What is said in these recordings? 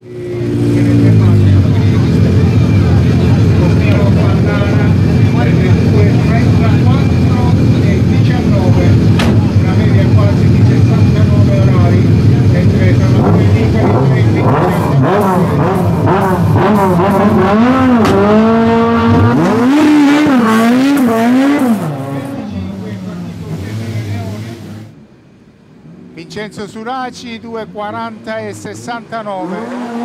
Vincenzo Suraci 2,40 e 69.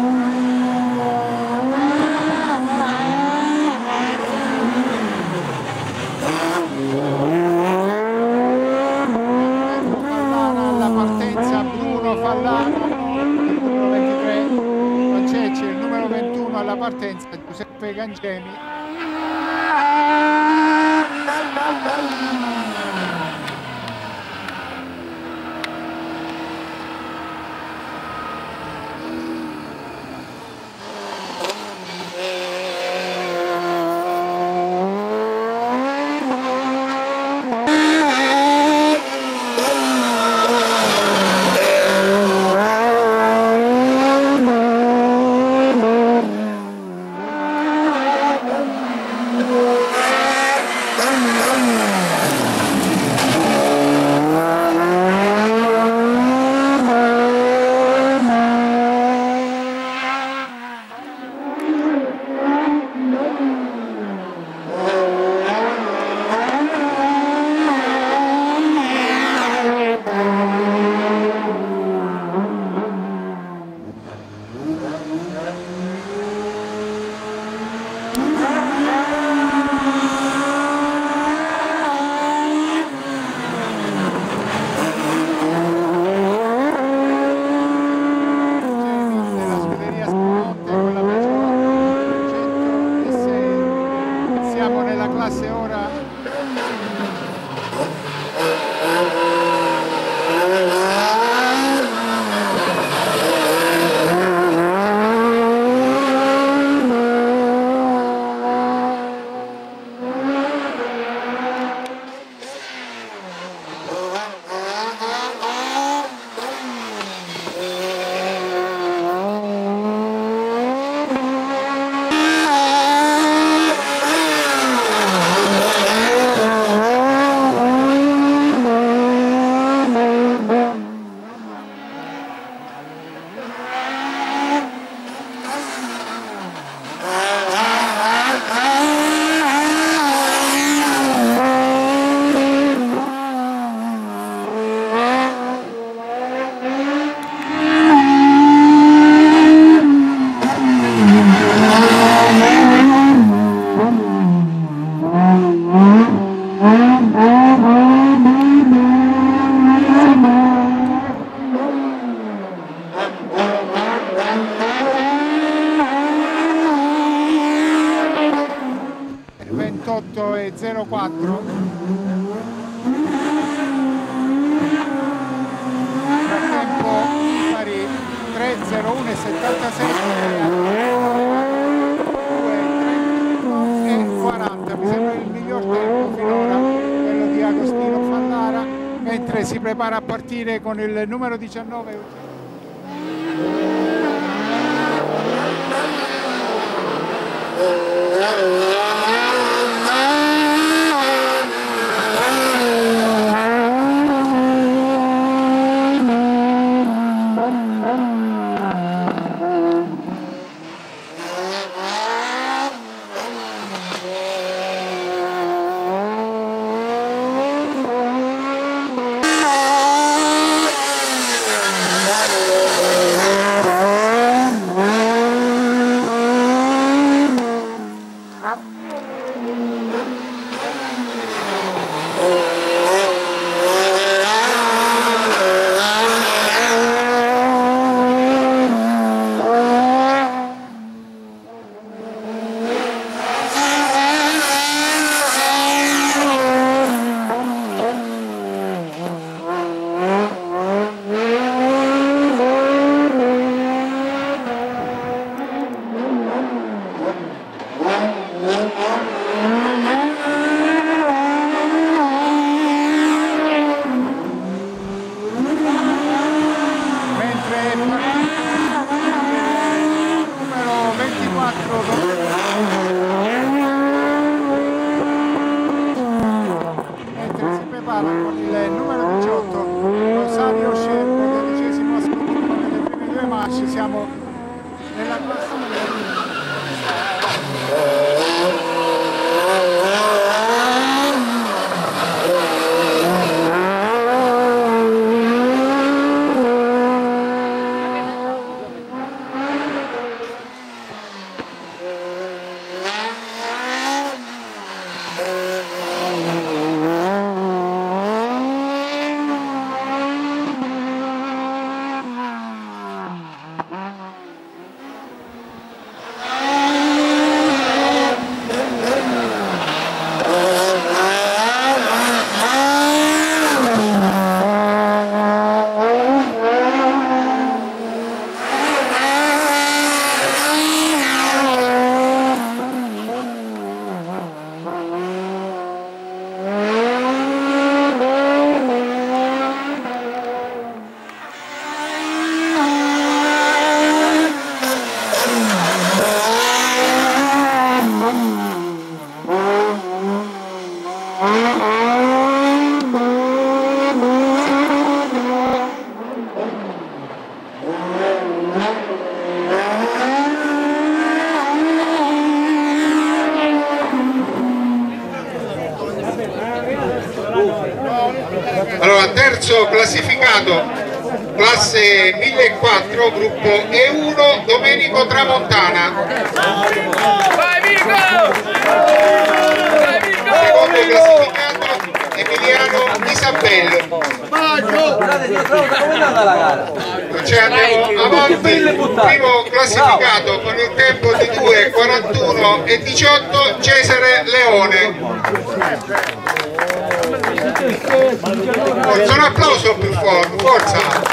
Alla partenza Bruno Fallaro, il numero 23, Concecci, il numero 21 alla partenza Giuseppe Gangemi. E 04. Frattempo pari 3:01 e 77 e 40. Mi sembra il miglior tempo finora, quello di Agostino Fallara, mentre si prepara a partire con il numero 19. Allora, terzo classificato, classe 1004, gruppo E1, Domenico Tramontana. Vai Mirko! Secondo classificato, Emiliano Isabello. Cioè andiamo avanti, primo classificato con il tempo di 2:41 e 18, Cesare Leone. Forza, un applauso più forte, forza!